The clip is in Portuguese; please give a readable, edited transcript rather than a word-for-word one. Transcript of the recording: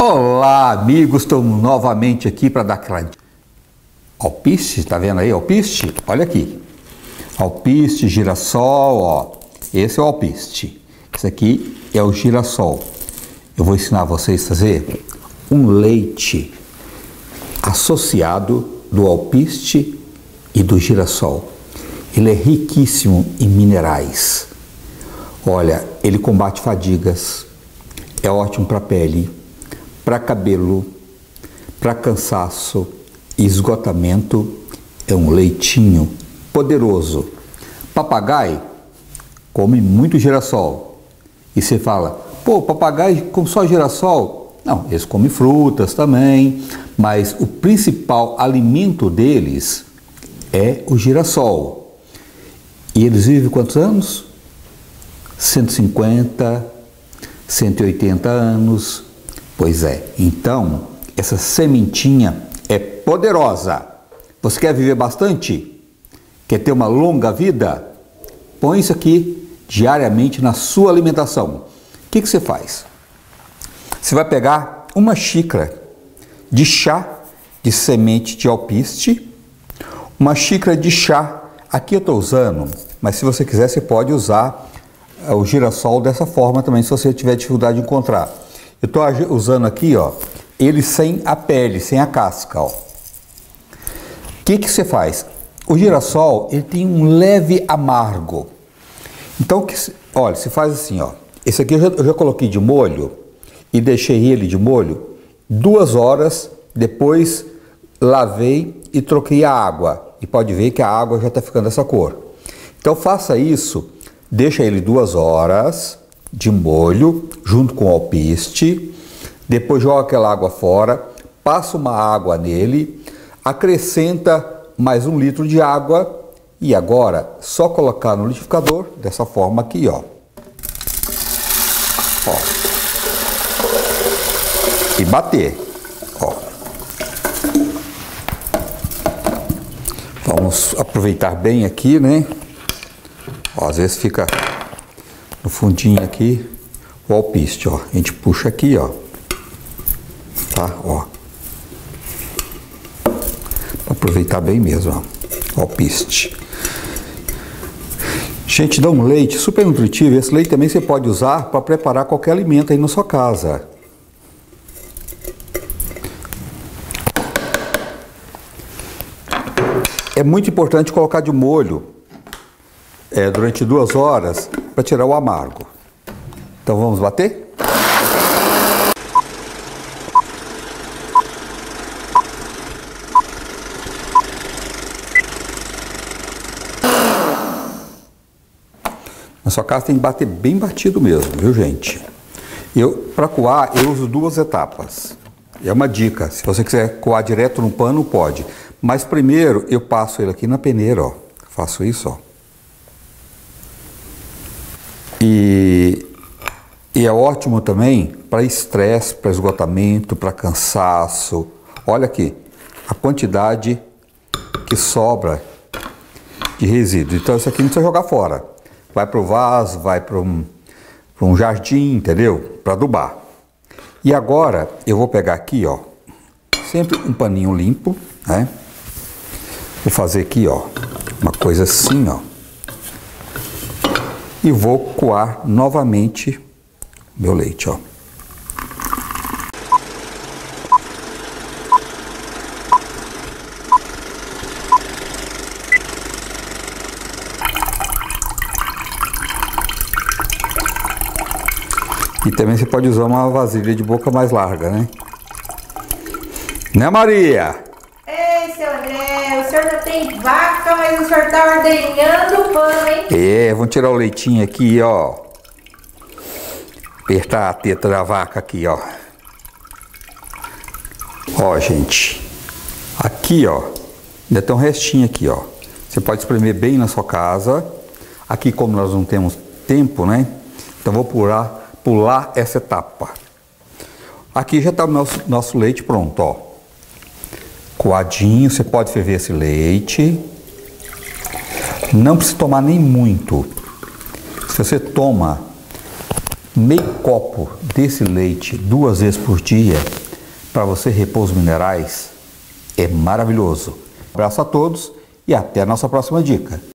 Olá, amigos, estamos novamente aqui para dar aquela alpiste, tá vendo aí, alpiste? Olha aqui, alpiste, girassol, ó, esse é o alpiste, esse aqui é o girassol. Eu vou ensinar vocês a fazer um leite associado do alpiste e do girassol. Ele é riquíssimo em minerais. Olha, ele combate fadigas, é ótimo para pele, para cabelo, para cansaço e esgotamento. É um leitinho poderoso. Papagaio come muito girassol. E você fala, pô, papagaio come só girassol? Não, eles comem frutas também, mas o principal alimento deles é o girassol. E eles vivem quantos anos? 150, 180 anos. Pois é, então essa sementinha é poderosa. Você quer viver bastante? Quer ter uma longa vida? Põe isso aqui diariamente na sua alimentação. O que você faz? Você vai pegar uma xícara de chá de semente de alpiste, uma xícara de chá, aqui eu estou usando, mas se você quiser você pode usar o girassol dessa forma também, se você tiver dificuldade de encontrar. Eu estou usando aqui, ó, ele sem a pele, sem a casca, ó. O que você faz? O girassol, ele tem um leve amargo. Então, olha, você faz assim, ó. Esse aqui eu já coloquei de molho e deixei ele de molho 2 horas, depois lavei e troquei a água. E pode ver que a água já está ficando dessa cor. Então faça isso, deixa ele 2 horas de molho junto com o alpiste, depois joga aquela água fora, passa uma água nele, acrescenta mais 1 litro de água e agora só colocar no liquidificador dessa forma aqui, ó. Ó. E bater, ó. Vamos aproveitar bem aqui, né? Ó, às vezes fica no fundinho aqui o alpiste, ó. A gente puxa aqui, ó. Tá, ó. Pra aproveitar bem mesmo, ó. Alpiste. Gente, dá um leite super nutritivo. Esse leite também você pode usar para preparar qualquer alimento aí na sua casa. É muito importante colocar de molho durante 2 horas para tirar o amargo. Então vamos bater? Na sua casa tem que bater bem batido mesmo, viu, gente? Para coar, eu uso 2 etapas. É uma dica, se você quiser coar direto no pano, pode. Mas primeiro eu passo ele aqui na peneira, ó. Faço isso, ó. E é ótimo também para estresse, para esgotamento, para cansaço. Olha aqui, a quantidade que sobra de resíduo. Então isso aqui não precisa jogar fora. Vai para o vaso, vai para um jardim, entendeu? Para adubar. E agora eu vou pegar aqui, ó, sempre um paninho limpo, né? Vou fazer aqui, ó, uma coisa assim, ó. E vou coar novamente meu leite, ó. E também você pode usar uma vasilha de boca mais larga, né? Né, Maria? Ei, seu André, o senhor não tem vaca, mas o senhor tá ordenhando o pano, hein? Vamos tirar o leitinho aqui, ó. Apertar a teta da vaca aqui, ó. Ó, gente. Aqui, ó. Ainda tem um restinho aqui, ó. Você pode espremer bem na sua casa. Aqui, como nós não temos tempo, né? Então vou pular essa etapa. Aqui já está o nosso leite pronto, ó. Coadinho, você pode ferver esse leite. Não precisa tomar nem muito. Se você toma Meio copo desse leite 2 vezes por dia para você repor os minerais é maravilhoso. Um abraço a todos e até a nossa próxima dica.